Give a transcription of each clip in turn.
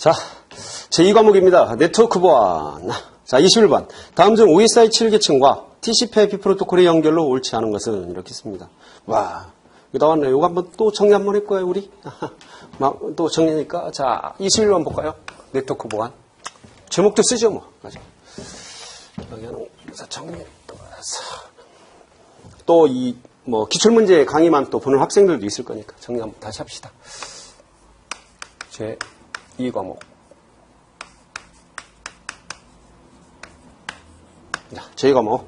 자, 제2과목입니다. 네트워크 보안. 자, 21번. 다음 중 OSI 7계층과 TCP/IP 프로토콜의 연결로 옳지 않은 것은 이렇게 씁니다. 와, 이거 나왔네요. 이거 한번 또 정리 한번 할 거예요, 우리. 또 정리니까. 자, 21번 볼까요? 네트워크 보안. 제목도 쓰죠, 뭐. 맞아. 여기 하는 정리 또 해서. 또 기출문제 강의만 또 보는 학생들도 있을 거니까 정리 한번 다시 합시다. 제2과목. 자, 제2과목.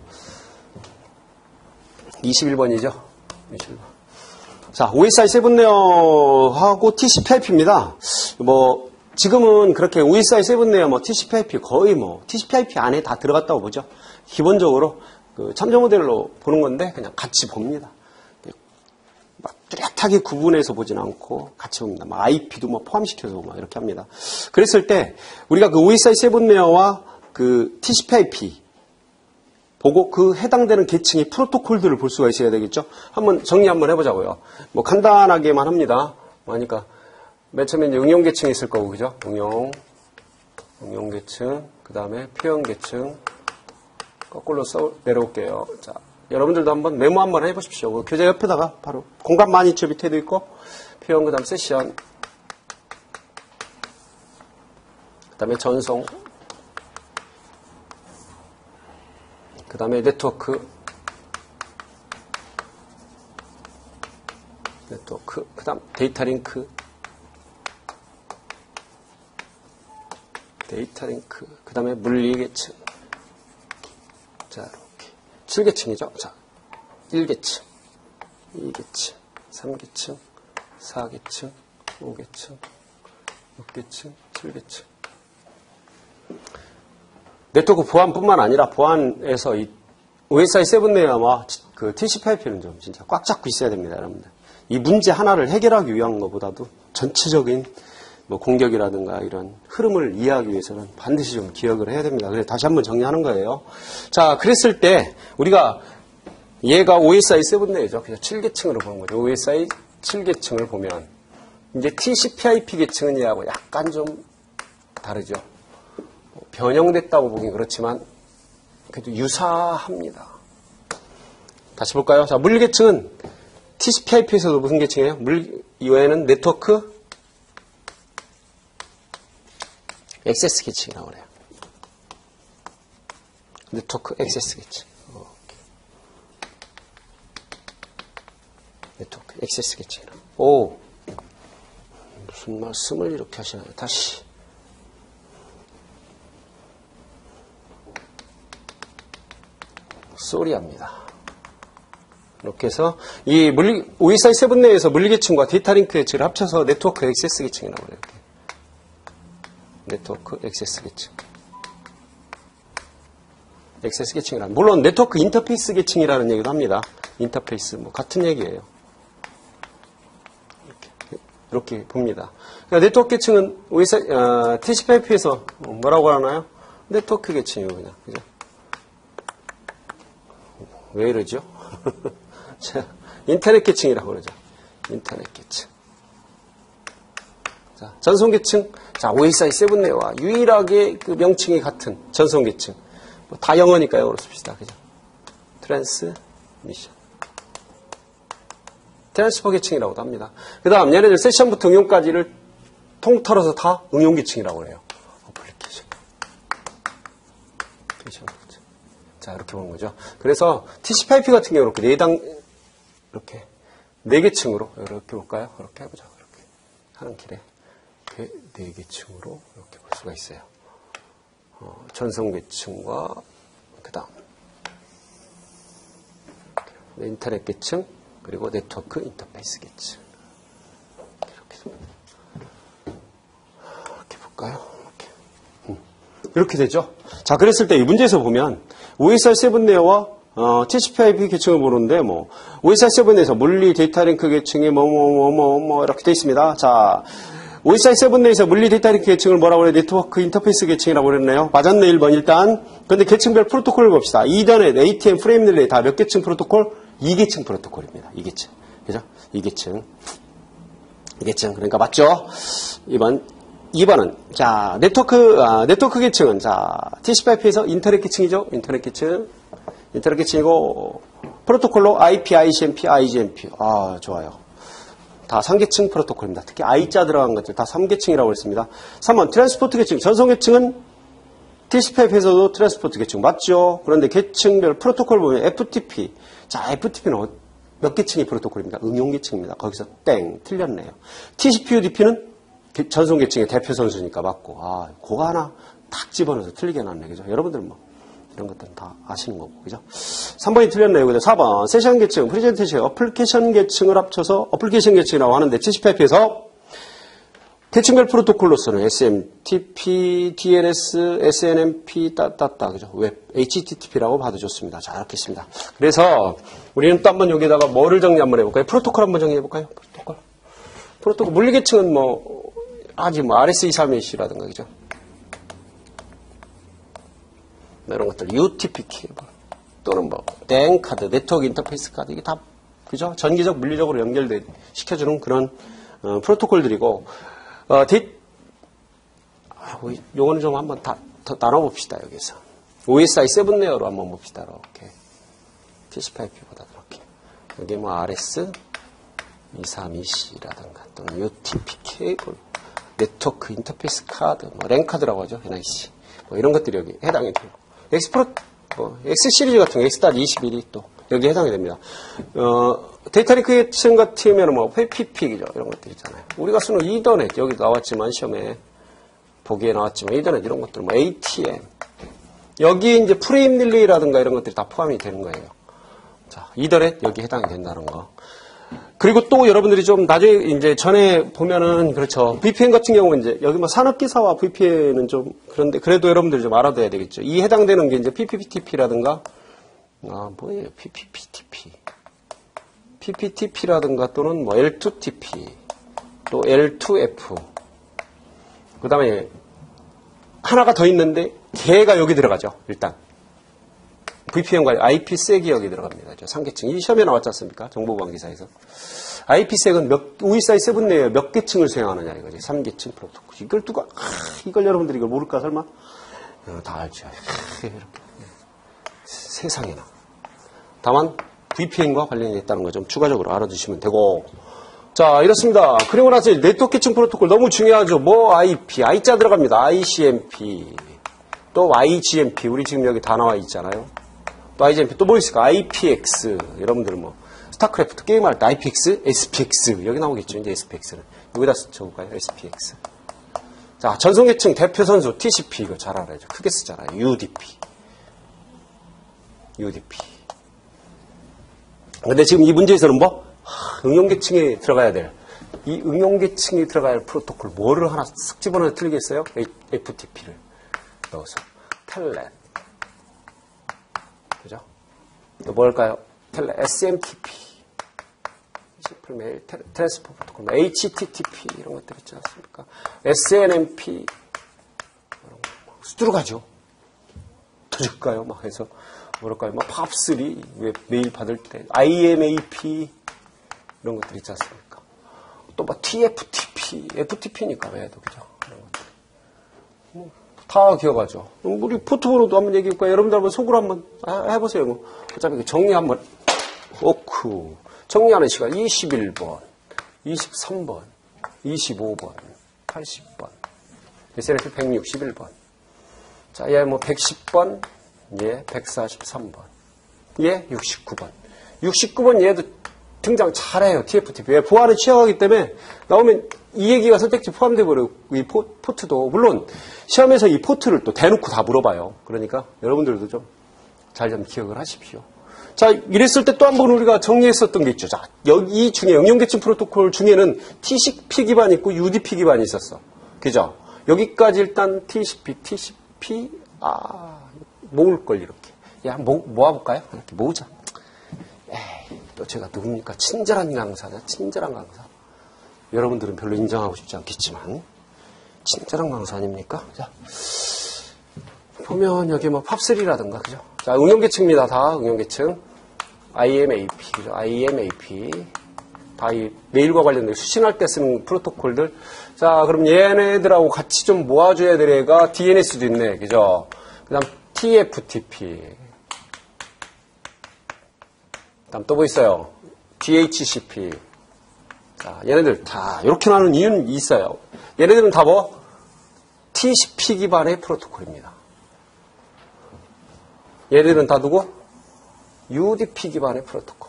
21번이죠. 21번. 자, OSI 7레어하고 TCP/IP입니다. 지금은 그렇게 OSI 7레어, TCP/IP 거의 TCP/IP 안에 다 들어갔다고 보죠. 기본적으로 참조 모델로 보는 건데 그냥 같이 봅니다. 막 뚜렷하게 구분해서 보진 않고 같이 봅니다. IP도 포함시켜서 이렇게 합니다. 그랬을 때 우리가 그 OSI 7레어와 그 TCP/IP 보고 그 해당되는 계층의 프로토콜들을 볼 수가 있어야 되겠죠. 한번 정리 한번 해보자고요. 간단하게만 합니다. 그러니까 맨 처음에 이제 응용 계층이 있을 거고, 그죠? 응용 계층, 그 다음에 표현 계층. 거꾸로 내려올게요. 자, 여러분들도 한번 메모 한번 해보십시오. 교재 옆에다가 바로 공간 많이 있죠. 밑에도 있고 표현, 그 다음 세션, 그 다음에 전송, 그 다음에 네트워크, 그 다음 데이터 링크, 그 다음에 물리 계층. 자, 이렇게 7계층이죠. 자, 1계층, 2계층, 3계층, 4계층, 5계층, 6계층, 7계층. 네트워크 보안뿐만 아니라 보안에서 이 OSI 7레어와 그 TCP/IP는 좀 진짜 꽉 잡고 있어야 됩니다, 여러분들. 이 문제 하나를 해결하기 위한 것보다도 전체적인 공격이라든가 이런 흐름을 이해하기 위해서는 반드시 좀 기억을 해야 됩니다. 그래서 다시 한번 정리하는 거예요. 자, 그랬을 때 우리가 얘가 OSI 7레어죠. 그래서 7계층으로 보는 거죠. OSI 7계층을 보면 이제 TCP/IP 계층은 얘하고 약간 좀 다르죠. 변형됐다고 보긴 그렇지만 그래도 유사합니다. 다시 볼까요? 자, 물리 계층은 TCP/IP에서도 무슨 계층이에요? 이외에는 네트워크 액세스 계층이라고 그래요. 네트워크 액세스 계층. 네트워크 액세스 계층이라고. 오, 무슨 말씀을 이렇게 하시나요? 다시. 쏘리합니다. 이렇게 해서 이 OSI 7 내에서 물리 계층과 데이터 링크 계층을 합쳐서 네트워크 액세스 계층이라고 그래요. 네트워크 액세스 계층. 액세스 계층이란 물론 네트워크 인터페이스 계층이라는 얘기도 합니다. 인터페이스 같은 얘기예요. 이렇게 봅니다. 그러니까 네트워크 계층은 TCP/IP에서 뭐라고 하나요? 네트워크 계층이에요, 그냥. 그죠? 왜 이러죠? 인터넷 계층이라고 그러죠. 인터넷 계층. 자, 전송 계층. 자, OSI 7레어와 유일하게 그 명칭이 같은 전송 계층. 다 영어니까 영어로 씁시다. 그죠? 트랜스미션. 트랜스퍼 계층이라고도 합니다. 그 다음, 얘네들 세션부터 응용까지를 통틀어서 다 응용 계층이라고 해요. 어플리케이션. 자, 이렇게 보는 거죠. 그래서 TCP/IP 같은 경우는 이렇게 4계층으로 이렇게 볼까요? 이렇게 해보자. 이렇게 하는 길에 이렇게 4계층으로 이렇게 볼 수가 있어요. 전송 계층과 그 다음 인터넷 계층 그리고 네트워크 인터페이스 계층 이렇게 볼까요? 이렇게 되죠. 자, 그랬을 때 이 문제에서 보면 OSI 7레어와 TCP/IP 계층을 보는데 OSI 7에서 물리 데이터 링크 계층이 이렇게 되어 있습니다. 자, OSI 7에서 물리 데이터 링크 계층을 뭐라고 그래요? 네트워크 인터페이스 계층이라고 그랬네요. 맞았네, 1번 일단. 근데 계층별 프로토콜을 봅시다. 이더넷, ATM, 프레임 릴레이 다 몇 계층 프로토콜? 2계층 프로토콜입니다. 2계층. 그죠? 2계층. 2계층. 그러니까 맞죠? 2번 2번은, 자, 네트워크 계층은, 자, TCP/IP에서 인터넷 계층이죠? 인터넷 계층이고, 프로토콜로 IP, ICMP, IGMP. 아, 좋아요. 다 3계층 프로토콜입니다. 특히 I자 들어간 것들 다 3계층이라고 했습니다. 3번, 트랜스포트 계층. 전송 계층은 TCP/IP에서도 트랜스포트 계층 맞죠? 그런데 계층별 프로토콜 보면 FTP. 자, FTP는 몇 계층의 프로토콜입니까? 응용 계층입니다. 거기서 땡, 틀렸네요. TCP/UDP는 전송 계층의 대표 선수니까 맞고, 아, 그거 하나 탁 집어넣어서 틀리게 해놨네, 그죠? 여러분들은 뭐, 이런 것들은 다 아시는 거고, 그죠? 3번이 틀렸네요, 그죠? 4번, 세션 계층, 프레젠테이션, 어플리케이션 계층을 합쳐서 어플리케이션 계층이라고 하는데, TCP/IP에서 계층별 프로토콜로서는 SMTP, DNS, SNMP, 그죠? 웹, HTTP라고 봐도 좋습니다. 자, 이렇게 있습니다. 그래서, 우리는 또 한번 여기다가 뭐를 정리 한번 해볼까요? 프로토콜 한번 정리해볼까요? 프로토콜. 물리계층은 RS232C라든가, 그죠? 이런 것들, UTP 케이블. 또는 DAN 카드, 네트워크 인터페이스 카드. 이게 다, 그죠? 전기적, 물리적으로 시켜주는 그런, 프로토콜들이고, 요거는 좀 한번 더 나눠봅시다, 여기서. OSI 7레어로 한번 봅시다, 이렇게. TCP/IP보다 이렇게. 여기 RS232C라든가, 또는 UTP 케이블, 네트워크 인터페이스 카드, 랜카드라고 하죠, NIC. 이런 것들이 여기 해당이 돼요. X 시리즈 같은 거, X.21이 또, 여기 해당이 됩니다. 데이터 링크 계층 같으면 PPP, 그죠? 이런 것들 있잖아요. 우리가 쓰는 이더넷, 여기 나왔지만, 시험에, 보기에 나왔지만, 이더넷 이런 것들, ATM. 여기 이제 프레임 릴레이라든가 이런 것들이 다 포함이 되는 거예요. 자, 이더넷, 여기 해당이 된다는 거. 그리고 또 여러분들이 좀 나중에 이제 전에 보면은, 그렇죠. VPN 같은 경우는 이제, 여기 산업기사와 VPN은 좀, 그런데, 그래도 여러분들이 좀 알아둬야 되겠죠. 이 해당되는 게 이제 PPTP라든가, 뭐예요? PPTP라든가 또는 L2TP, 또 L2F. 그 다음에 하나가 더 있는데 걔가 여기 들어가죠. 일단 VPN과 IPsek이 여기 들어갑니다. 3계층. 이 시험에 나왔지 않습니까? 정보보안기사에서. IPsek은 OSI 7레이어 몇 계층을 수행하느냐 이거지. 3계층 프로토콜. 이걸 여러분들이 이걸 모를까 설마? 다 알죠. 이렇게. 세상에나. 다만 VPN과 관련이 있다는 거 좀 추가적으로 알아두시면 되고. 자, 이렇습니다. 그리고 나서 네트워크 계층 프로토콜 너무 중요하죠. IP, I자 들어갑니다. ICMP, 또 IGMP. 우리 지금 여기 다 나와 있잖아요. 또 IGMP, 또 뭐 있을까? IPX. 여러분들 스타크래프트 게임할 때 IPX, SPX. 여기 나오겠죠. 이제 SPX는. 여기다 적을까요? SPX. 자, 전송 계층 대표 선수 TCP. 이거 잘 알아야죠. 크게 쓰잖아요. UDP. 근데 지금 이 문제에서는 응용계층에 들어가야 될, 이 응용계층에 들어가야 할 프로토콜, 뭐를 하나 쓱 집어넣어 틀리겠어요? FTP를 넣어서. 텔넷. 그죠? 또 뭘까요? 텔넷, SMTP. 시플메일, 트랜스포 프로토콜, HTTP, 이런 것들 있지 않습니까? SNMP. 이런 거. 수두로 가죠. 더 줄까요? 해서. 뭐랄까요? 팝3, 메일 받을 때, IMAP, 이런 것들 있지 않습니까? 또 TFTP, FTP니까 왜도, 그죠? 이런 것들. 다 기억하죠. 우리 포트번호도 한번 얘기해볼까요? 여러분들 한번 속으로 한번 해보세요. 어차피 정리 한번. 정리하는 시간 21번, 23번, 25번, 80번, SNF 161번. 자, 얘 110번. 예, 143번. 예, 69번. 69번 얘도 등장 잘해요. TFTP. 왜? 보안을 취약하기 때문에 나오면 이 얘기가 선택지 포함되어 버려요. 이 포트도. 물론 시험에서 이 포트를 또 대놓고 다 물어봐요. 그러니까 여러분들도 좀 잘 좀 기억을 하십시오. 자, 이랬을 때 또 한 번 우리가 정리했었던 게 있죠. 자, 여기 중에 응용계층 프로토콜 중에는 TCP 기반이 있고 UDP 기반이 있었어. 그죠? 여기까지 일단 TCP, 모을걸, 이렇게. 야, 모아볼까요? 이렇게 모으자. 에이, 또 제가 누굽니까? 친절한 강사죠. 친절한 강사. 여러분들은 별로 인정하고 싶지 않겠지만, 친절한 강사 아닙니까? 자, 보면 여기 팝3라든가, 그죠? 자, 응용계층입니다. 다 응용계층. IMAP, 그죠? IMAP. 다 이 메일과 관련된 수신할 때 쓰는 프로토콜들. 자, 그럼 얘네들하고 같이 좀 모아줘야 될 애가 DNS도 있네. 그죠? 그 다음 TFTP. 그 다음 또 뭐 있어요? DHCP. 자, 얘네들 다 이렇게 나누는 이유는 있어요. 얘네들은 다 뭐? TCP 기반의 프로토콜입니다. 얘네들은 다 누구? UDP 기반의 프로토콜.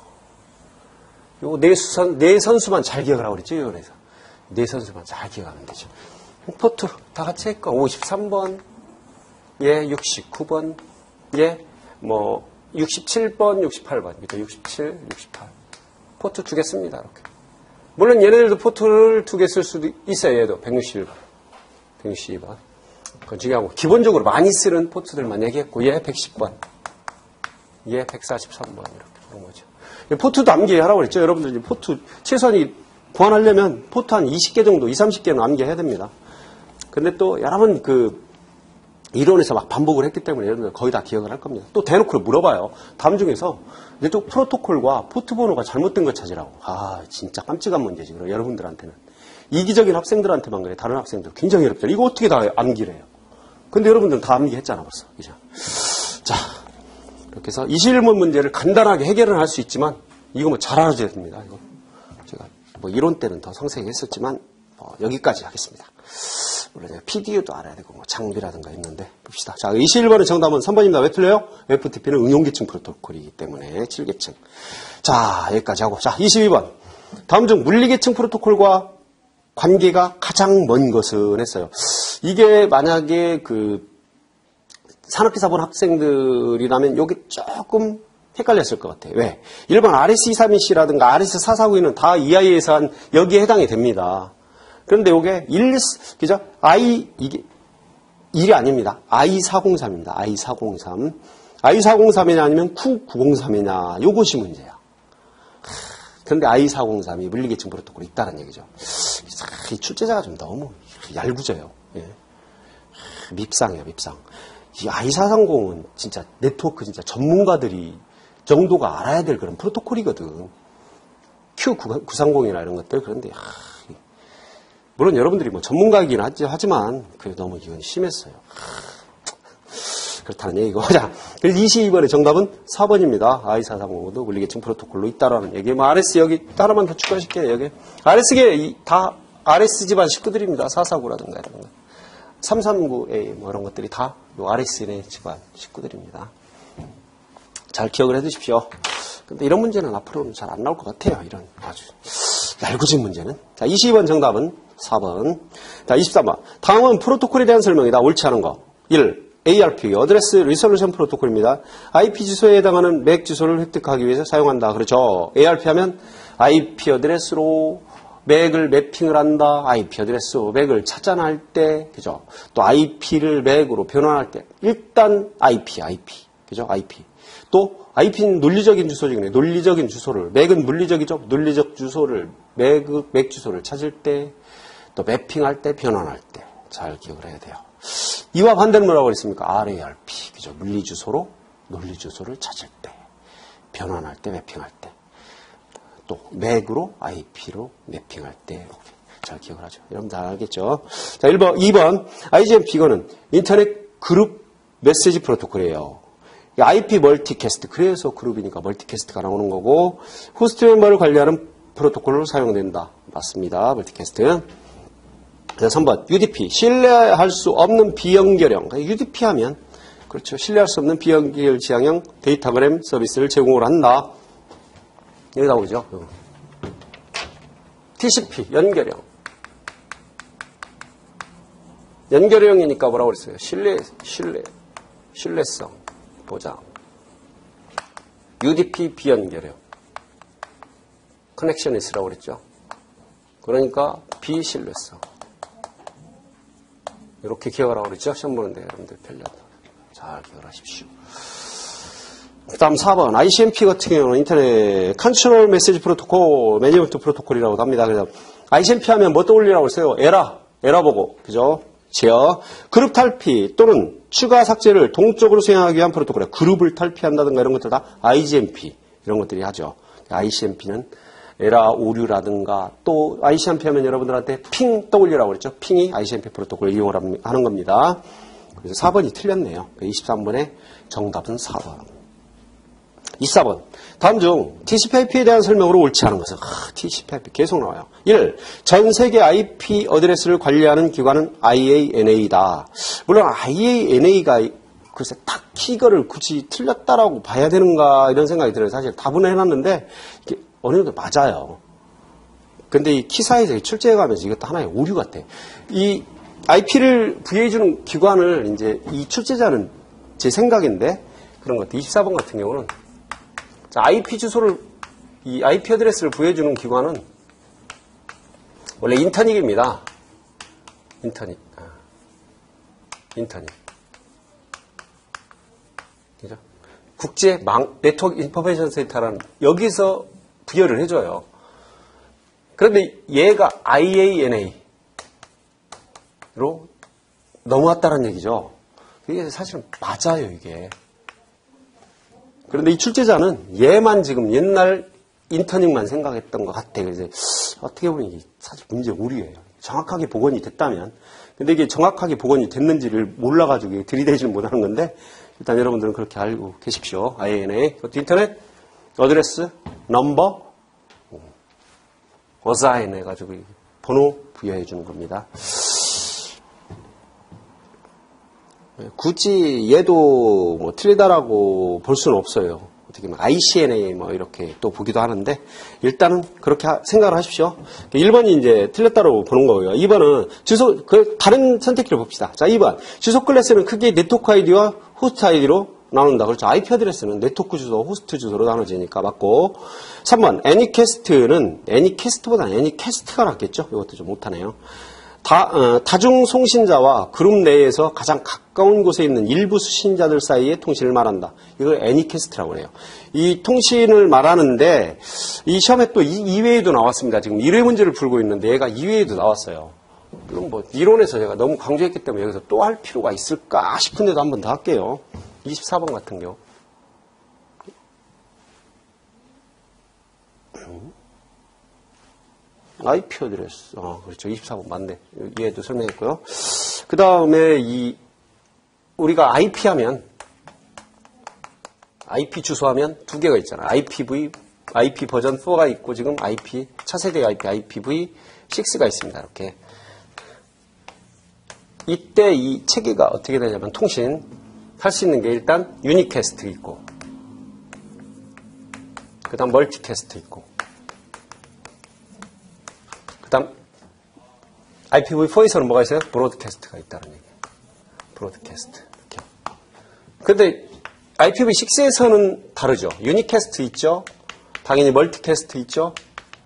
요 네 선수만 잘 기억을 하고 그랬죠. 그래서 네 선수만 잘 기억하면 되죠. 포트 다 같이 했고 53번, 예, 69번, 예, 뭐 67번, 68번, 67, 68. 포트 2개 씁니다. 이렇게. 물론 얘네들도 포트를 2개 쓸 수도 있어요. 얘도 161번, 162번. 그건 중요하고 기본적으로 많이 쓰는 포트들만 얘기했고 얘 110번, 얘 143번 이렇게 그런 거죠. 포트도 암기하라고 그랬죠. 여러분들 포트 최소한 구환하려면 포트 한 20개 정도, 20, 30개는 암기해야 됩니다. 근데 또 여러분 이론에서 막 반복을 했기 때문에 여러분들 거의 다 기억을 할 겁니다. 또 대놓고 물어봐요. 다음 중에서 이제 또 프로토콜과 포트 번호가 잘못된 것 찾으라고. 아, 진짜 깜찍한 문제지. 그럼 여러분들한테는. 이기적인 학생들한테만 그래. 다른 학생들 굉장히 어렵죠. 이거 어떻게 다 암기를 해요? 근데 여러분들은 다 암기했잖아 벌써. 그죠? 자, 이렇게 해서 21번 문제를 간단하게 해결은 할 수 있지만 이거 뭐 잘 알아줘야 됩니다. 이거 제가 뭐 이론 때는 더 상세히 했었지만 여기까지 하겠습니다. 물론 제가 PDU도 알아야 되고 뭐 장비라든가 있는데 봅시다. 자, 21번의 정답은 3번입니다. 왜 틀려요? FTP는 응용계층 프로토콜이기 때문에 7계층. 자, 여기까지 하고 자, 22번. 다음 중 물리계층 프로토콜과 관계가 가장 먼 것은 했어요. 이게 만약에 산업기사 본 학생들이라면 여기 조금 헷갈렸을 것 같아요. 왜? 1번 RS232C라든가 RS449E는 다 EI에서 한 여기에 해당이 됩니다. 그런데 이게 그죠? 이게 1이 아닙니다. I403입니다. I403. I403이냐 아니면 Q903이냐. 요것이 문제야. 그런데 I403이 물리계층 프로토콜이 있다는 얘기죠. 이 출제자가 좀 너무 얄궂어요. 예. 밉상이에요, 밉상. 이 I430은 진짜 네트워크 진짜 전문가들이 정도가 알아야 될 그런 프로토콜이거든. Q930이나 이런 것들. 그런데, 물론 여러분들이 뭐 전문가이긴 하지만, 너무 이건 심했어요. 그렇다는 얘기고. 자, 그래서 22번의 정답은 4번입니다. I430도 물리계층 프로토콜로 있다라는 얘기. 뭐, RS 여기, 하나만 더 추가시킬게요, 여기. RS계 다 RS 집안 식구들입니다. 449라든가 이런 거. 339A 뭐 이런 것들이 다 요 RS의 집안 식구들입니다. 잘 기억을 해 두십시오. 근데 이런 문제는 앞으로는 잘 안 나올 것 같아요. 이런 아주 얄궂은 문제는. 자, 22번 정답은 4번. 자, 23번. 다음은 프로토콜에 대한 설명이다. 옳지 않은 거. 1. ARP, 어드레스 리솔루션 프로토콜입니다. IP 주소에 해당하는 맥 주소를 획득하기 위해서 사용한다. 그렇죠. ARP 하면 IP 어드레스로 맥을 매핑을 한다. IP 어드레스 맥을 찾아낼 때, 그죠? 또 IP를 맥으로 변환할 때, 일단 IP. 그죠? IP. 또, IP는 논리적인 주소지네. 논리적인 주소를, 맥은 물리적이죠? 논리적 주소를, 맥 주소를 찾을 때, 또 매핑할 때, 변환할 때. 잘 기억을 해야 돼요. 이와 반대는 뭐라고 그랬습니까? RARP. 그죠? 물리 주소로, 논리 주소를 찾을 때, 변환할 때, 매핑할 때. 또 맥으로 IP로 매핑할 때 잘 기억을 하죠. 여러분들 잘 알겠죠? 자, 2번 IGMP 이거는 인터넷 그룹 메시지 프로토콜이에요. IP 멀티캐스트 그래서 그룹이니까 멀티캐스트가 나오는 거고 호스트 멤버를 관리하는 프로토콜로 사용된다. 맞습니다. 멀티캐스트. 그래서 3번 UDP 신뢰할 수 없는 비연결형. UDP 하면 그렇죠. 신뢰할 수 없는 비연결 지향형 데이터그램 서비스를 제공을 한다. 여기 나오죠. TCP, 연결형. 연결형이니까 뭐라고 그랬어요? 신뢰성, 보장. UDP 비연결형. 커넥션리스라고 그랬죠. 그러니까 비신뢰성. 이렇게 기억을 하고 그랬죠. 시험 보는데 여러분들 편리하다. 잘 기억을 하십시오. 그 다음 4번 ICMP 같은 경우는 인터넷 컨트롤 메시지 프로토콜 매니지먼트 프로토콜이라고 합니다. 그래서 ICMP 하면 뭐 떠올리라고 했어요? 에라 보고 그죠? 제어 그룹 탈피 또는 추가 삭제를 동적으로 수행하기 위한 프로토콜이에요. 그룹을 탈피한다든가 이런 것들 다 IGMP 이런 것들이 하죠. ICMP는 에라 오류라든가 또 ICMP 하면 여러분들한테 핑 떠올리라고 그랬죠. 핑이 ICMP 프로토콜을 이용을 하는 겁니다. 그래서 4번이 틀렸네요. 23번의 정답은 4번. 24번. 다음 중 TCP/IP에 대한 설명으로 옳지 않은 것은 TCP/IP 계속 나와요. 1. 전 세계 IP 어드레스를 관리하는 기관은 IANA다. 물론 IANA가 글쎄 딱히 이거를 굳이 틀렸다라고 봐야 되는가 이런 생각이 들어요. 사실 답은 해놨는데 이게 어느 정도 맞아요. 근데 이 키사에서 출제해가면서 이것도 하나의 오류 같아. 이 IP를 부여해주는 기관을 이제 이 출제자는 제 생각인데 그런 것 같아. 24번 같은 경우는 자, IP 주소를 이 IP 어드레스를 부여해주는 기관은 원래 인터닉입니다. 인터닉. 그죠? 국제 네트워크 인포메이션 센터라는 여기서 부여를 해줘요. 그런데 얘가 IANA로 넘어왔다는 얘기죠. 이게 사실은 맞아요, 이게. 그런데 이 출제자는 얘만 지금 옛날 인터넷만 생각했던 것 같아요. 그래서 어떻게 보면 이게 사실 문제 오류예요. 정확하게 복원이 됐다면. 근데 이게 정확하게 복원이 됐는지를 몰라가지고 들이대지는 못하는 건데, 일단 여러분들은 그렇게 알고 계십시오. IANA. 그것도 인터넷, 어드레스, 넘버, 어사인 해가지고 번호 부여해 주는 겁니다. 굳이 얘도 뭐 틀리다라고 볼 수는 없어요. 어떻게 보면 ICNA 뭐 이렇게 또 보기도 하는데 일단은 그렇게 생각을 하십시오. 1번이 이제 틀렸다고 보는 거고요. 2번은 주소 다른 선택지를 봅시다. 자, 2번 주소 클래스는 크게 네트워크 아이디와 호스트 아이디로 나눈다. 그렇죠. IP 어드레스는 네트워크 주소, 호스트 주소로 나눠지니까 맞고. 3번 애니캐스트는 애니캐스트보다는 애니캐스트가 낫겠죠. 이것도 좀 못하네요. 다중 송신자와 그룹 내에서 가장 가까운 곳에 있는 일부 수신자들 사이의 통신을 말한다. 이걸 애니캐스트라고 해요. 이 통신을 말하는데 이 시험에 또 이외에도 나왔습니다. 지금 1회 문제를 풀고 있는데 얘가 이외에도 나왔어요. 물론 뭐 이론에서 제가 너무 강조했기 때문에 여기서 또 할 필요가 있을까 싶은데도 한 번 더 할게요. 24번 같은 경우. IP 어드레스. 그렇죠. 24번 맞네. 얘도 설명했고요. 그 다음에 우리가 IP 하면, IP 주소 하면 두 개가 있잖아. IPv, IP 버전 4가 있고, 지금 IP, 차세대 IP, IPv6가 있습니다. 이렇게. 이때 이 체계가 어떻게 되냐면, 할 수 있는 게 일단 유니캐스트 있고, 그 다음 멀티캐스트 있고, 그 다음 IPv4에서는 뭐가 있어요? 브로드캐스트가 있다는 얘기예요. 브로드캐스트. 이렇게. 근데 IPv6에서는 다르죠. 유니캐스트 있죠. 당연히 멀티캐스트 있죠.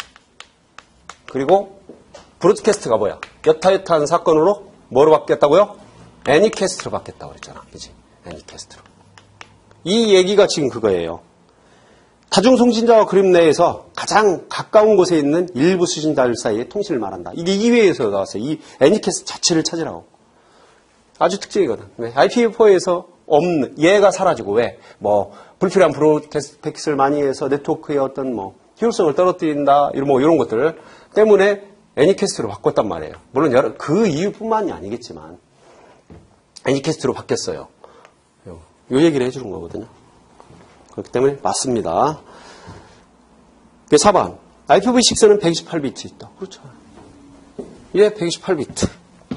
그리고 브로드캐스트가 뭐야? 여타여타한 사건으로 뭐로 바뀌었다고요? 애니캐스트로 바뀌었다고 그랬잖아. 그치? 애니캐스트로. 이 얘기가 지금 그거예요. 다중송신자와 그룹 내에서 가장 가까운 곳에 있는 일부 수신자들 사이의 통신을 말한다. 이게 2회에서 나왔어요. 이 애니캐스트 자체를 찾으라고. 아주 특징이거든. 네. IPv4에서 없는, 얘가 사라지고 왜? 뭐, 불필요한 브로드캐스트 패킷을 많이 해서 네트워크의 어떤 효율성을 떨어뜨린다. 이런 것들 때문에 애니캐스트로 바꿨단 말이에요. 물론 그 이유뿐만이 아니겠지만, 애니캐스트로 바뀌었어요. 요 얘기를 해주는 거거든요. 그렇기 때문에 맞습니다. 4번. IPv6는 128비트 있다. 그렇죠. 얘 128비트.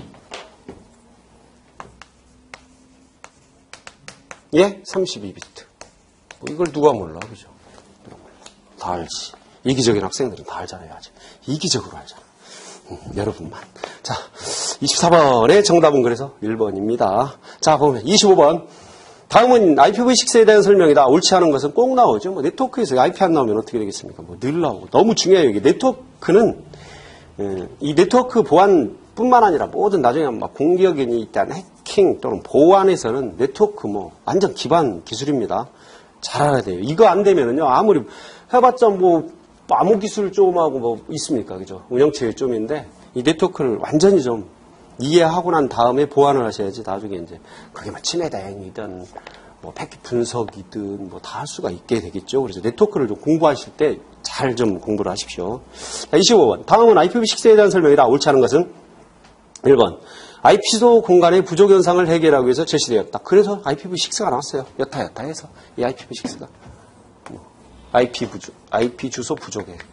얘 32비트. 이걸 누가 몰라. 그죠? 다 알지. 이기적인 학생들은 다 알잖아요. 아직. 이기적으로 알잖아. 여러분만. 자, 24번의 정답은 그래서 1번입니다. 자, 보면 25번. 다음은 IPv6에 대한 설명이다. 옳지 않은 것은 꼭 나오죠. 네트워크에서 IP 안 나오면 어떻게 되겠습니까? 늘 나오고. 너무 중요해요. 이게 네트워크는, 이 네트워크 보안뿐만 아니라 모든 나중에 막 공격이 있다는 해킹 또는 보안에서는 네트워크 완전 기반 기술입니다. 잘 알아야 돼요. 이거 안 되면은요, 아무리 해봤자 아무 기술 좀하고 있습니까? 그죠? 운영체계 좀인데, 이 네트워크를 완전히 좀 이해하고 난 다음에 보완을 하셔야지 나중에 이제 그게 침해 대응이든 패킷 분석이든 다 할 수가 있게 되겠죠. 그래서 네트워크를 좀 공부하실 때 잘 좀 공부를 하십시오. 자, 25번. 다음은 IPv6에 대한 설명이다. 옳지 않은 것은 1번. IP소 공간의 부족 현상을 해결하기 위해서 제시되었다. 그래서 IPv6가 나왔어요. 여타 해서 이 IPv6가 IP 주소 부족 해결.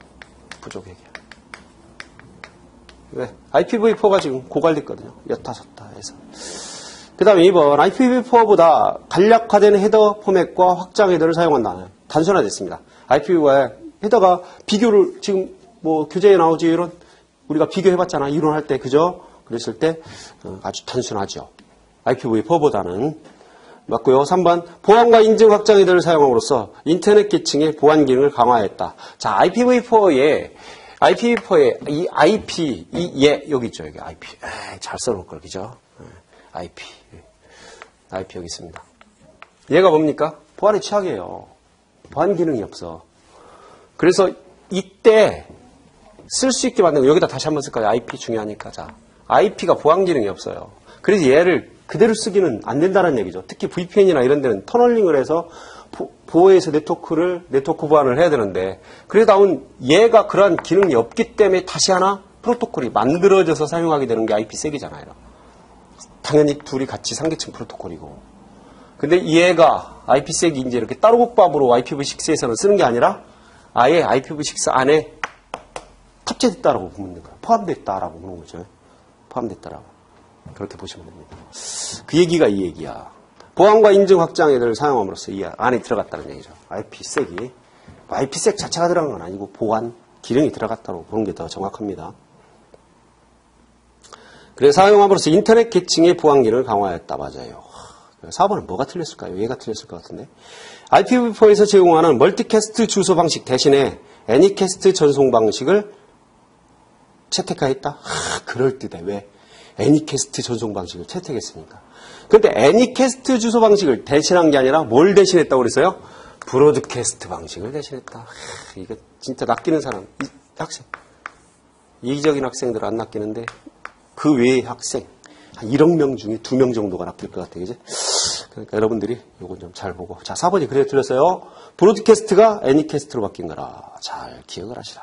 왜? IPv4가 지금 고갈됐거든요. 여타 해서. 그 다음에 2번. IPv4보다 간략화된 헤더 포맷과 확장 헤더를 사용한다. 단순화됐습니다. IPv4의 헤더가 비교를 지금 뭐 교재에 나오지 이런 우리가 비교해봤잖아. 이론할 때 그죠? 그랬을 때 아주 단순하죠. IPv4보다는 맞고요. 3번 보안과 인증 확장 헤더를 사용함으로써 인터넷 계층의 보안 기능을 강화했다. 자, IPv4에 이 IP 여기 있죠. 여기 IP 잘 써놓을 걸 그죠? IP 여기 있습니다. 얘가 뭡니까? 보안의 취약이에요. 보안 기능이 없어. 그래서 이때 쓸 수 있게 만든 거 여기다 다시 한번 쓸까요? IP 중요하니까. 자, IP가 보안 기능이 없어요. 그래서 얘를 그대로 쓰기는 안 된다는 얘기죠. 특히 VPN이나 이런 데는 터널링을 해서 보호해서 네트워크 보안을 해야 되는데 그래서 나온 얘가 그러한 기능이 없기 때문에 다시 하나 프로토콜이 만들어져서 사용하게 되는 게 IPsek이잖아요. 당연히 둘이 같이 상계층 프로토콜이고. 근데 얘가 IPsek이 이제 이렇게 따로 국밥으로 IPv6에서는 쓰는 게 아니라 아예 IPv6 안에 탑재됐다라고 보면 되는 거예요. 포함됐다라고 보는 거죠. 포함됐다라고. 그렇게 보시면 됩니다. 그 얘기가 이 얘기야. 보안과 인증 확장 헤더를 사용함으로써 이 안에 들어갔다는 얘기죠. IPsek이. IPsec 자체가 들어간 건 아니고 보안 기능이 들어갔다고 보는 게 더 정확합니다. 그래서 사용함으로써 인터넷 계층의 보안 기능을 강화했다. 맞아요. 4번은 뭐가 틀렸을까요? 얘가 틀렸을 것 같은데. IPv4에서 제공하는 멀티캐스트 주소 방식 대신에 애니캐스트 전송 방식을 채택하였다? 그럴듯해. 왜? 애니캐스트 전송 방식을 채택했으니까. 근데 애니캐스트 주소 방식을 대신한 게 아니라 뭘 대신했다고 그랬어요? 브로드캐스트 방식을 대신했다. 이거 진짜 낚이는 사람, 학생. 이기적인 학생들은 안 낚이는데 그 외의 학생 한 1억 명 중에 2명 정도가 낚일 것 같아요. 그지? 그러니까 여러분들이 요건 좀 잘 보고. 자, 4번이 그래 틀렸어요. 브로드캐스트가 애니캐스트로 바뀐 거라. 잘 기억을 하시라.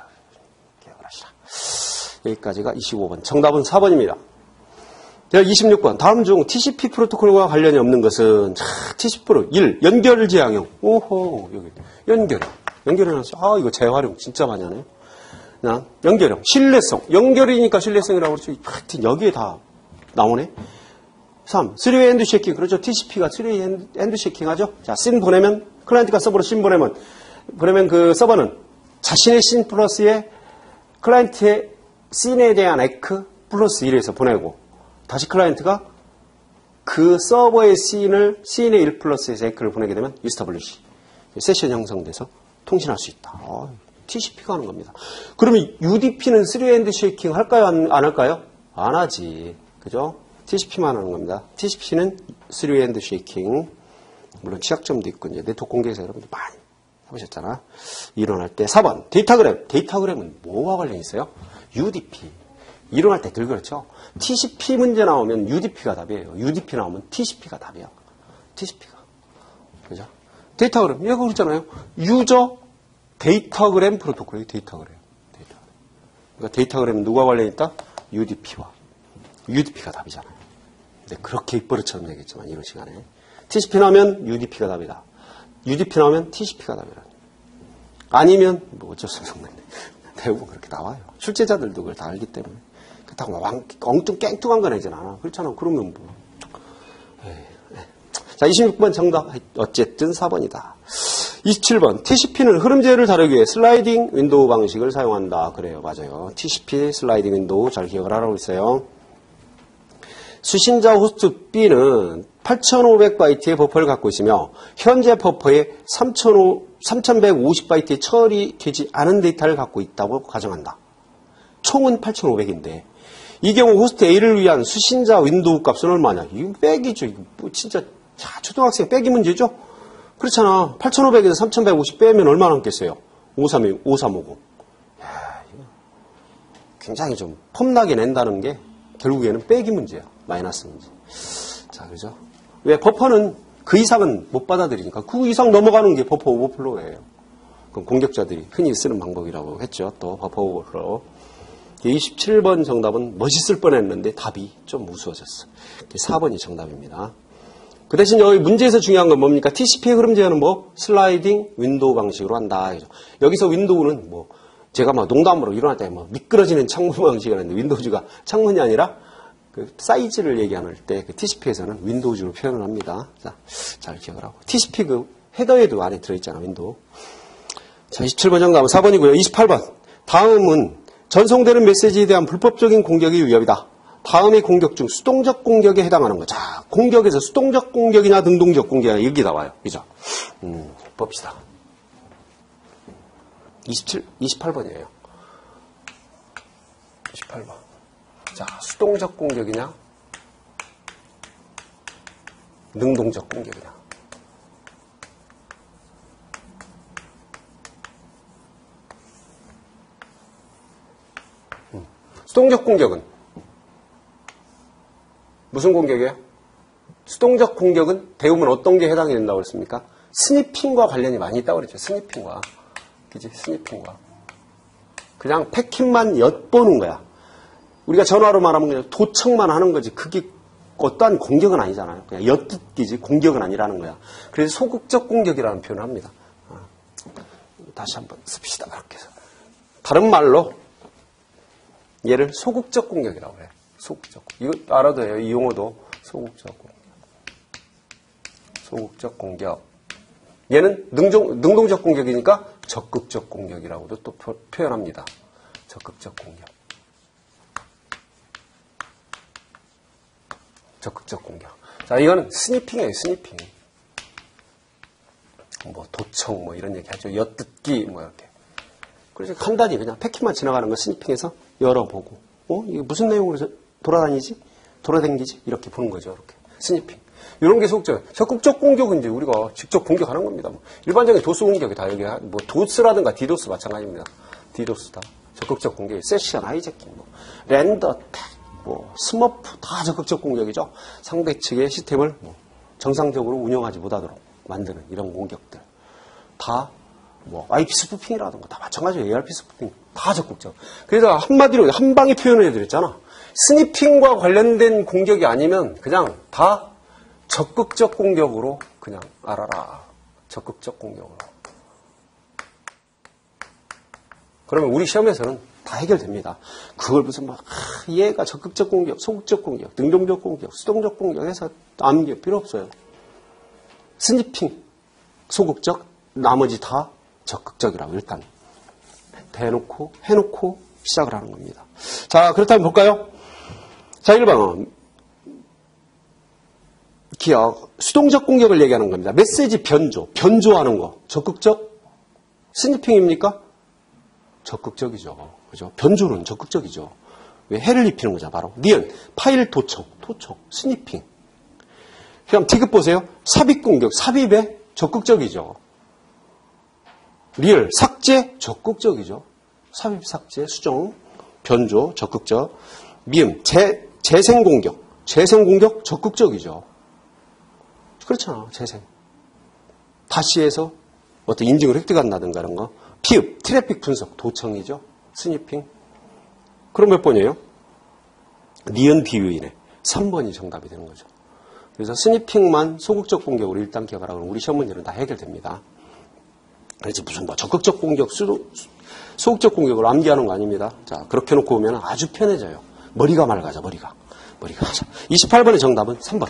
여기까지가 25번. 정답은 4번입니다. 26번. 다음 중 TCP 프로토콜과 관련이 없는 것은 TCP 프로 1. 연결 제한형. 오호. 여기 연결해놨어. 이거 재활용 진짜 많이 하네요. 연결형. 신뢰성. 연결이니까 신뢰성이라고 그러죠. 하여튼 여기에 다 나오네. 3. 3웨이 핸드쉐이킹. 그렇죠. TCP가 3웨이 핸드쉐이킹 하죠. 자, 씬 보내면 클라이언트가 서버로 씬 보내면 그 서버는 자신의 씬 플러스에 클라이언트의 씬에 대한 에크 플러스 1에서 보내고 다시 클라이언트가 그 서버의 씬의 1 플러스에서 에크를 보내게 되면 이스타블리시 세션 형성돼서 통신할 수 있다. TCP가 하는 겁니다. 그러면 UDP는 3웨이 핸드쉐이킹 할까요? 안 할까요? 안 하지. 그죠? TCP만 하는 겁니다. TCP는 3웨이 핸드쉐이킹. 물론 취약점도 있고 이제 네트워크 공개에서 여러분들 많이 해보셨잖아. 이론할 때 4번 데이터그램. 데이터그램은 뭐와 관련이 있어요? UDP. 이론할 때 늘 그렇죠. TCP 문제 나오면 UDP가 답이에요. UDP 나오면 TCP가 답이야. TCP가. 그죠? 데이터그램. 얘가 그렇잖아요. 유저 데이터그램 프로토콜이에요. 데이터그램. 그러니까 데이터그램은 누가 관련이 있다? UDP와. UDP가 답이잖아요. 근데 그렇게 입버릇처럼 얘기했지만 이런 시간에. TCP 나오면 UDP가 답이다. UDP 나오면 TCP가 답이다. 아니면 뭐 어쩔 수 없는 건데. 대부분 그렇게 나와요. 출제자들도 그걸 다 알기 때문에. 그렇다고 엉뚱 건 아니잖아. 그렇잖아. 그러면 뭐. 자, 26번 정답. 어쨌든 4번이다. 27번. TCP는 흐름 제어를 다루기 위해 슬라이딩 윈도우 방식을 사용한다. 그래요. 맞아요. TCP 슬라이딩 윈도우 잘 기억을 하라고 있어요. 수신자 호스트 B는 8500바이트의 버퍼를 갖고 있으며 현재 버퍼에 3150바이트의 처리되지 않은 데이터를 갖고 있다고 가정한다. 총은 8500인데 이 경우 호스트 A를 위한 수신자 윈도우 값은 얼마냐? 이거 빼기죠. 이거 뭐 진짜 초등학생 빼기 문제죠? 그렇잖아. 8500에서 3150 빼면 얼마 남겠어요? 5350. 야, 이거 굉장히 좀 폼나게 낸다는 게 결국에는 빼기 문제야. 마이너스 문제. 자, 그죠? 왜? 버퍼는 그 이상은 못 받아들이니까 그 이상 넘어가는 게 버퍼 오버플로우예요. 그건 공격자들이 흔히 쓰는 방법이라고 했죠. 또 버퍼오버로. 27번 정답은 멋있을 뻔했는데 답이 좀 우스워졌어. 4번이 정답입니다. 그 대신 여기 문제에서 중요한 건 뭡니까? TCP의 흐름 제어는 뭐 슬라이딩 윈도우 방식으로 한다. 여기서 윈도우는 뭐 제가 막 농담으로 일어날 때 뭐 미끄러지는 창문 방식이라는데 윈도우즈가 창문이 아니라 그 사이즈를 얘기할 때 그 TCP에서는 윈도우즈로 표현을 합니다. 자, 잘 기억을 하고. TCP 그 헤더에도 안에 들어있잖아, 윈도우. 자, 27번 정답은 4번이고요. 28번. 다음은 전송되는 메시지에 대한 불법적인 공격이 위협이다. 다음의 공격 중 수동적 공격에 해당하는 거. 자, 공격에서 수동적 공격이냐 능동적 공격이냐 여기 나와요. 그죠? 봅시다. 28번이에요. 28번. 자, 수동적 공격이냐 능동적 공격이냐. 수동적 공격은 무슨 공격이에요? 수동적 공격은 대부분 어떤 게 해당이 된다고 그랬습니까? 스니핑과 관련이 많이 있다고 그랬죠. 스니핑과. 그지? 스니핑과. 그냥 패킷만 엿보는 거야. 우리가 전화로 말하면 그냥 도청만 하는 거지. 그게 어떠한 공격은 아니잖아요. 그냥 엿듣기지 공격은 아니라는 거야. 그래서 소극적 공격이라는 표현을 합니다. 다시 한번 씁시다. 이렇게 해서. 다른 말로 얘를 소극적 공격이라고 해요. 소극적. 이거 알아도 해요. 이 용어도 소극적 공격. 소극적 공격. 얘는 능동적 공격이니까 적극적 공격이라고도 또 표현합니다. 적극적 공격. 적극적 공격. 자, 이거는 스니핑이에요. 스니핑. 뭐 도청 뭐 이런 얘기 하죠. 엿듣기 뭐 이렇게. 그래서 간단히 그냥 패킷만 지나가는 거 스니핑해서 열어보고 이게 무슨 내용으로 돌아다니지? 돌아다니지? 이렇게 보는 거죠. 이렇게. 스니핑. 이런 게 소극적. 적극적 공격은 이제 우리가 직접 공격하는 겁니다. 뭐 일반적인 도스 공격이 다 여기 뭐 도스라든가 디도스 마찬가지입니다. 디도스다. 적극적 공격. 세션 하이제킹, 뭐 랜더 택, 뭐 스머프 다 적극적 공격이죠. 상대 측의 시스템을 뭐 정상적으로 운영하지 못하도록 만드는 이런 공격들. 다 뭐 IP 스푸핑이라든가 다 마찬가지예요. ARP 스푸핑 다 적극적. 그래서 한마디로 한 방에 표현해 드렸잖아. 스니핑과 관련된 공격이 아니면 그냥 다 적극적 공격으로 그냥 알아라. 적극적 공격으로. 그러면 우리 시험에서는 다 해결됩니다. 그걸 무슨 막 얘가 적극적 공격, 소극적 공격, 능동적 공격, 수동적 공격해서 암기 필요 없어요. 스니핑, 소극적, 나머지 다 적극적이라고 일단 해놓고 시작을 하는 겁니다. 자, 그렇다면 볼까요? 자, 1번. 기억. 수동적 공격을 얘기하는 겁니다. 메시지 변조하는 거. 적극적? 스니핑입니까? 적극적이죠. 그죠? 변조는 적극적이죠. 왜 해를 입히는 거죠, 바로. 니은, 파일 도청, 스니핑. 그럼 디귿 보세요. 삽입 공격, 삽입에 적극적이죠. 리을, 삭제, 적극적이죠. 삽입, 삭제, 수정, 변조, 적극적. 미음, 재생 공격, 적극적이죠. 그렇잖아, 재생. 다시 해서 어떤 인증을 획득한다든가 이런 거. 피읍, 트래픽 분석, 도청이죠. 스니핑. 그럼 몇 번이에요? 니은 비유이네. 3번이 정답이 되는 거죠. 그래서 스니핑만 소극적 공격으로 일단 기억하라고 하면 우리 시험 문제는 다 해결됩니다. 그래서 무슨 뭐 적극적 공격, 소극적 공격으로 암기하는 거 아닙니다. 자, 그렇게 놓고 오면 아주 편해져요. 머리가 맑아져, 머리가. 28번의 정답은 3번.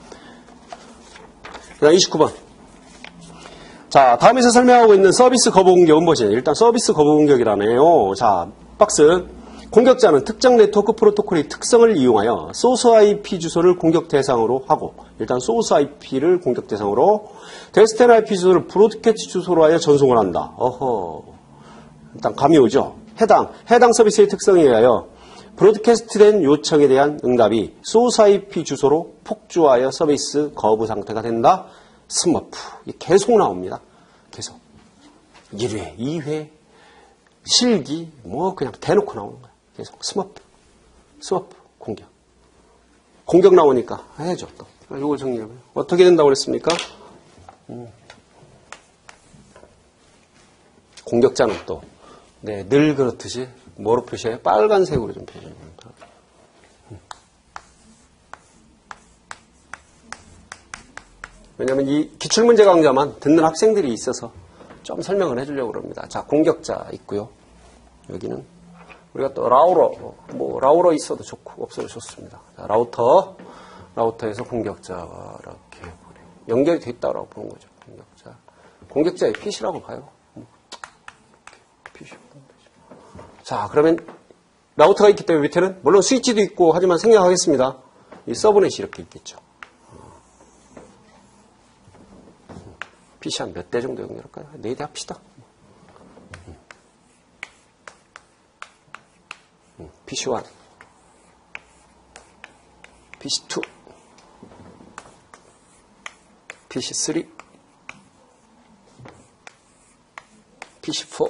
그 다음 29번. 자, 다음에서 설명하고 있는 서비스 거부 공격은 무엇이냐. 일단 서비스 거부 공격이라네요. 자, 박스. 공격자는 특정 네트워크 프로토콜의 특성을 이용하여 소스 IP 주소를 공격 대상으로 하고, 일단 소스 IP를 공격 대상으로, 데스티니 IP 주소를 브로드캐스트 주소로 하여 전송을 한다. 일단 감이 오죠. 해당 서비스의 특성에 의하여 브로드캐스트된 요청에 대한 응답이 소스 IP 주소로 폭주하여 서비스 거부 상태가 된다. 스머프. 계속 나옵니다. 계속. 1회, 2회, 실기, 뭐 그냥 대놓고 나오는 거야. 계속. 스머프, 공격. 공격 나오니까 해야죠, 또. 이거 정리해봐요. 어떻게 된다고 그랬습니까? 공격자는 또, 네, 늘 그렇듯이 뭐로 표시해요? 빨간색으로 좀 표시합니다. 왜냐하면 이 기출문제 강좌만 듣는 학생들이 있어서 좀 설명을 해주려고 그럽니다. 자, 공격자 있고요. 여기는 우리가 또 라우러 있어도 좋고 없어도 좋습니다. 자, 라우터에서 공격자가 이렇게 보내요. 연결이 돼 있다고 보는 거죠. 공격자의 PC라고 봐요. PC. 자, 그러면 라우터가 있기 때문에 밑에는 물론 스위치도 있고 하지만 생략하겠습니다. 이 서브넷이 이렇게 있겠죠. PC 한 몇 대 정도 연결할까요? 4대 합시다. PC1, PC2, PC3, PC4.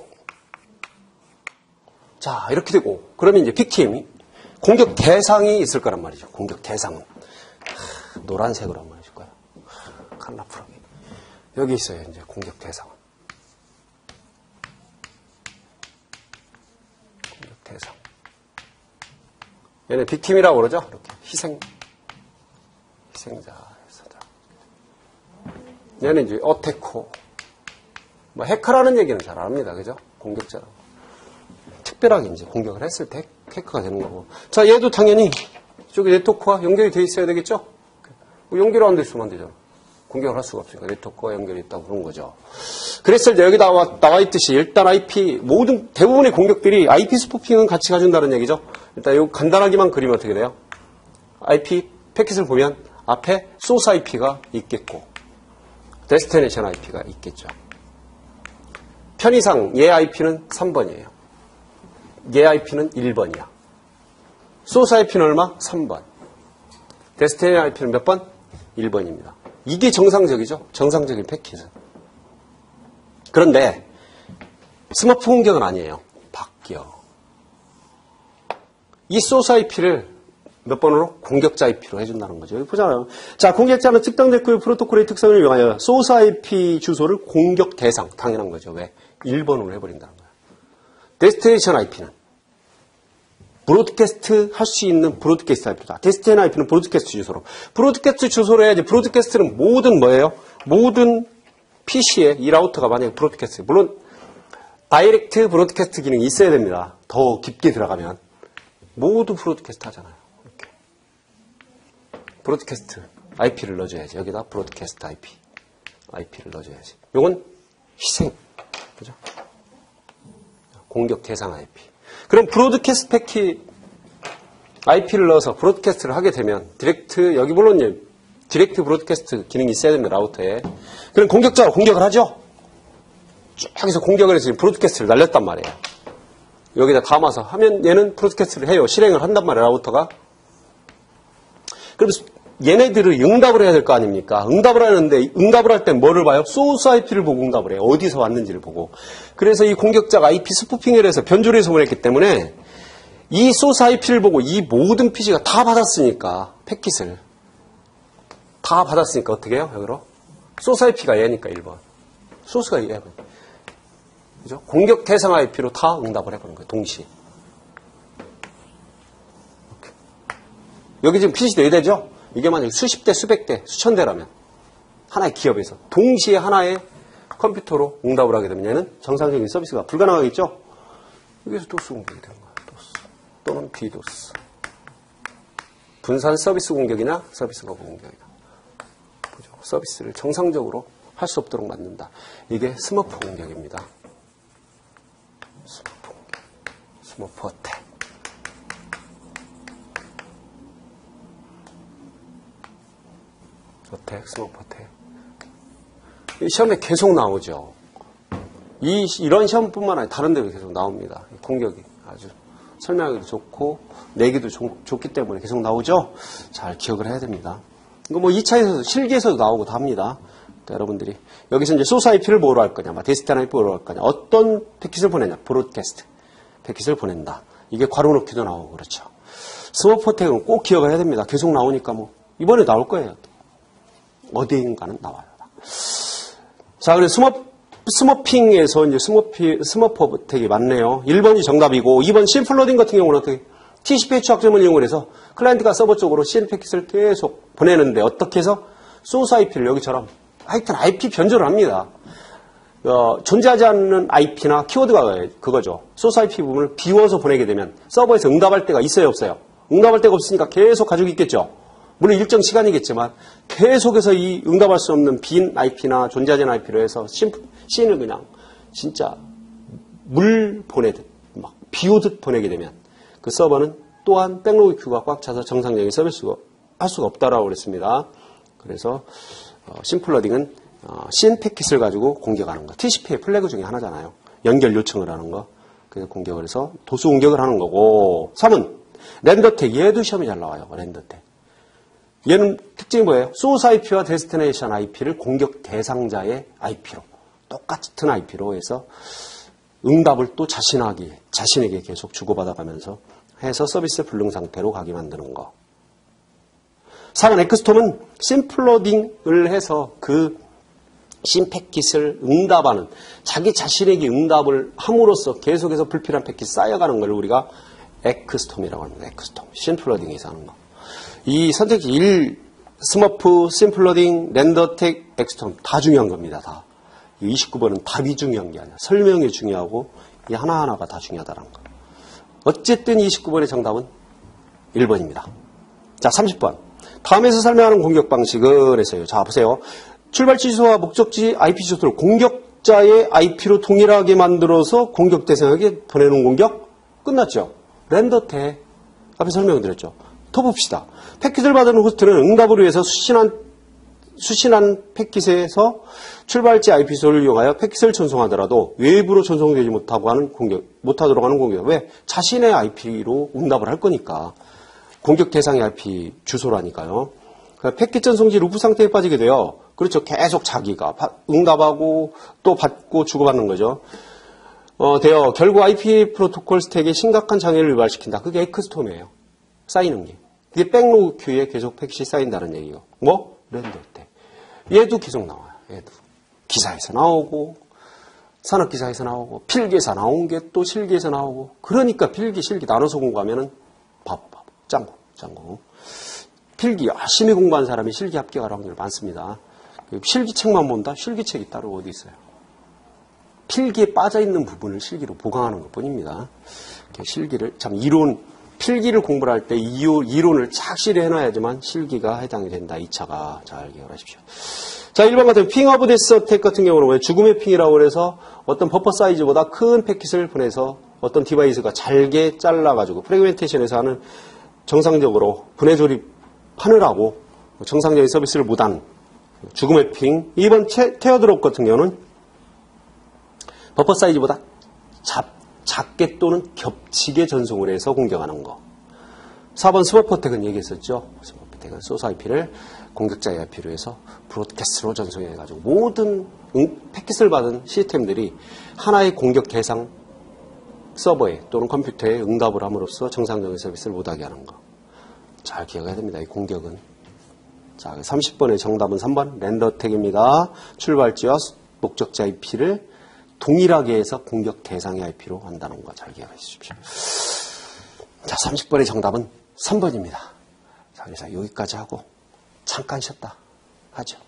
자, 이렇게 되고, 그러면 이제 빅팀이 공격 대상이 있을 거란 말이죠. 공격 대상은. 노란색으로 한번 해줄 거예요. 칸라프라게. 여기 있어요, 이제 공격 대상은. 공격 대상. 얘는 빅팀이라고 그러죠? 이렇게. 희생자. 얘는 이제 어태커. 뭐, 해커라는 얘기는 잘 안 합니다. 그죠? 공격자라고. 특별하게 이제 공격을 했을 때 해커가 되는 거고. 자, 얘도 당연히 저기 네트워크와 연결이 돼 있어야 되겠죠? 뭐 연결이 안 돼 있으면 안 되잖아. 공격을 할 수가 없으니까 네트워크와 연결이 있다고 그런 거죠. 그랬을 때 여기 나와 있듯이 일단 대부분의 공격들이 IP 스포핑은 같이 가준다는 얘기죠. 일단 이거 간단하게만 그리면 어떻게 돼요? IP 패킷을 보면 앞에 소스 IP가 있겠고 데스티네이션 IP가 있겠죠. 편의상 얘 IP는 3번이에요. 얘 IP는 1번이야. 소스 IP는 얼마? 3번. 데스티네이션 IP는 몇 번? 1번입니다. 이게 정상적이죠. 정상적인 패킷은. 그런데 스마트 공격은 아니에요. 바뀌어. 이 소스 IP를 몇 번으로? 공격자 IP로 해준다는 거죠. 여기 보잖아요. 자, 공격자는 특정 데크의 프로토콜의 특성을 이용하여 소스 IP 주소를 공격 대상. 당연한 거죠. 왜? 1번으로 해버린다는 거예요. 데스티네이션 IP는 브로드캐스트 할 수 있는 브로드캐스트 IP다. 데스티네이션 IP는 브로드캐스트 주소로. 브로드캐스트 주소로 해야지. 브로드캐스트는 모든 뭐예요? 모든 PC에 이 라우터가 만약에 브로드캐스트. 물론 다이렉트 브로드캐스트 기능이 있어야 됩니다. 더 깊게 들어가면. 모두 브로드캐스트 하잖아요. 이렇게. 브로드캐스트 IP를 넣어줘야지. 여기다 브로드캐스트 IP를 넣어줘야지. 요건 희생. 그죠? 공격 대상 IP. 그럼 브로드캐스트 패킷 IP를 넣어서 브로드캐스트를 하게 되면 여기 물론 디렉트 브로드캐스트 기능이 있어야 됩니다. 라우터에. 그럼 공격자가 공격을 하죠? 쭉 해서 공격을 해서 브로드캐스트를 날렸단 말이에요. 여기다 담아서 하면 얘는 브로드캐스트를 해요. 실행을 한단 말이에요. 라우터가. 그럼 얘네들을 응답을 해야 될 거 아닙니까? 응답을 하는데 응답을 할 때 뭐를 봐요? 소스 IP를 보고 응답을 해요. 어디서 왔는지를 보고. 그래서 이 공격자가 IP 스푸핑을 해서 변조를 해서 보냈기 때문에 이 소스 IP를 보고 이 모든 PC가 다 받았으니까 패킷을 다 받았으니까 어떻게 해요? 여기로 소스 IP가 얘니까 1번. 소스가 얘야. 그죠? 공격 대상 IP로 다 응답을 해보는 거예요. 동시에. 이렇게. 여기 지금 PC도 4대죠? 이게 만약에 수십 대, 수백 대, 수천 대라면 하나의 기업에서 동시에 하나의 컴퓨터로 응답을 하게 되면 얘는 정상적인 서비스가 불가능하겠죠? 여기서 도스 공격이 되는 거예요. 도스 또는 비도스. 분산 서비스 공격이나 서비스 거부 공격이나. 보죠. 서비스를 정상적으로 할 수 없도록 만든다. 이게 스머프 공격입니다. 스머프 공격. 스머프 어택. 어택, 스머프 어택. 이 시험에 계속 나오죠. 이런 시험뿐만 아니라 다른 데도 계속 나옵니다. 공격이 아주 설명하기도 좋고 내기도 좋기 때문에 계속 나오죠. 잘 기억을 해야 됩니다. 이거 뭐 2차에서도 실기에서도 나오고 다 합니다. 그러니까 여러분들이 여기서 이제 소스 IP를 뭐로 할 거냐, 데스티네이션 IP를 뭐로 할 거냐, 어떤 패킷을 보내냐, 브로드캐스트 패킷을 보낸다. 이게 괄호 넣기도 나오고 그렇죠. 스머프 어택은 꼭 기억을 해야 됩니다. 계속 나오니까 뭐 이번에 나올 거예요. 어디인가는 나와요. 자, 그래서 스머핑에서 이제 스머프 어택이 많네요. 1번이 정답이고 2번 심플로딩 같은 경우는 어떻게 TCP 취약점을 이용을 해서 클라이언트가 서버 쪽으로 CN 패킷을 계속 보내는데 어떻게 해서 소스 IP를 여기처럼 하여튼 IP 변조를 합니다. 존재하지 않는 IP나 키워드가 그거죠. 소스 IP 부분을 비워서 보내게 되면 서버에서 응답할 때가 있어요, 없어요? 응답할 때가 없으니까 계속 가지고 있겠죠. 물론 일정 시간이겠지만 계속해서 이 응답할 수 없는 빈 IP나 존재하지 않는 IP로 해서 CN을 그냥 진짜 물 보내듯 막 비오듯 보내게 되면 그 서버는 또한 백로그 큐가 꽉 차서 정상적인 서비스가 할 수가 없다라고 그랬습니다. 그래서 심플러딩은 CN 패킷을 가지고 공격하는 거. TCP의 플래그 중에 하나잖아요. 연결 요청을 하는 거. 그래서 공격을 해서 도수 공격을 하는 거고. 3은 렌더텍. 얘도 시험이 잘 나와요. 렌더텍. 얘는 특징이 뭐예요? 소스 IP와 데스티네이션 IP를 공격 대상자의 IP로 똑같은 IP로 해서 응답을 또 자신에게 계속 주고받아가면서 해서 서비스 불능 상태로 가게 만드는 거. 4번 엑스톰은 심플로딩을 해서 그 신 패킷을 응답하는 자기 자신에게 응답을 함으로써 계속해서 불필요한 패킷 쌓여가는 걸 우리가 엑스톰이라고 합니다. 엑스톰. 심플로딩에서 하는 거. 이 선택지 1, 스머프, 심플로딩, 렌더텍, 엑스톰 다 중요한 겁니다. 다. 이 29번은 답이 중요한 게 아니라 설명이 중요하고 이 하나하나가 다 중요하다는 거. 어쨌든 29번의 정답은 1번입니다. 자, 30번. 다음에서 설명하는 공격 방식은 했어요. 자, 보세요. 출발지 주소와 목적지 IP 주소를 공격자의 IP로 동일하게 만들어서 공격 대상에게 보내는 공격 끝났죠. 렌더텍 앞에 설명드렸죠. 더 봅시다. 패킷을 받은 호스트는 응답을 위해서 수신한 패킷에서 출발지 IP 주소를 이용하여 패킷을 전송하더라도 외부로 전송되지 못하도록 하는 공격. 왜? 자신의 IP로 응답을 할 거니까. 공격 대상의 IP 주소라니까요. 패킷 전송지 루프 상태에 빠지게 돼요. 그렇죠. 계속 자기가 응답하고 또 받고 주고받는 거죠. 돼요. 결국 IP 프로토콜 스택에 심각한 장애를 유발시킨다. 그게 엑스톰이에요. 쌓이는 게. 그게 백로그 큐에 계속 패킷이 쌓인다는 얘기고. 뭐? 렌더텍. 얘도 계속 나와요. 얘도. 기사에서 나오고, 산업기사에서 나오고, 필기에서 나온 게 또 실기에서 나오고. 그러니까 필기, 실기 나눠서 공부하면은 짱구. 필기 열심히 공부한 사람이 실기 합격할 확률이 많습니다. 실기책만 본다? 실기책이 따로 어디 있어요? 필기에 빠져있는 부분을 실기로 보강하는 것 뿐입니다. 실기를, 필기를 공부를 할 때 이론을 착실히 해놔야지만 실기가 해당이 된다. 2차가 잘 기억하십시오. 자, 1번 같은 핑 오브 데스 어택 같은 경우는 왜 죽음의 핑이라고 해서 어떤 버퍼 사이즈보다 큰 패킷을 보내서 어떤 디바이스가 잘게 잘라가지고 프래그멘테이션에서 하는 정상적으로 분해 조립하느라고 정상적인 서비스를 못한 죽음의 핑. 2번 테어드롭 같은 경우는 버퍼 사이즈보다 작게 또는 겹치게 전송을 해서 공격하는 거. 4번 스머프 어택은 얘기했었죠. 스머프 어택은 소스 IP를 공격자의 IP로 해서 브로드캐스트로 전송해가지고 모든 패킷을 받은 시스템들이 하나의 공격 대상 서버에 또는 컴퓨터에 응답을 함으로써 정상적인 서비스를 못하게 하는 거. 잘 기억해야 됩니다. 이 공격은. 자, 30번의 정답은 3번 렌더텍입니다. 출발지와 목적지 IP를 동일하게 해서 공격 대상의 IP로 한다는 거 잘 기억해 주십시오. 자, 30번의 정답은 3번입니다. 자, 그래서 여기까지 하고 잠깐 쉬었다 하죠.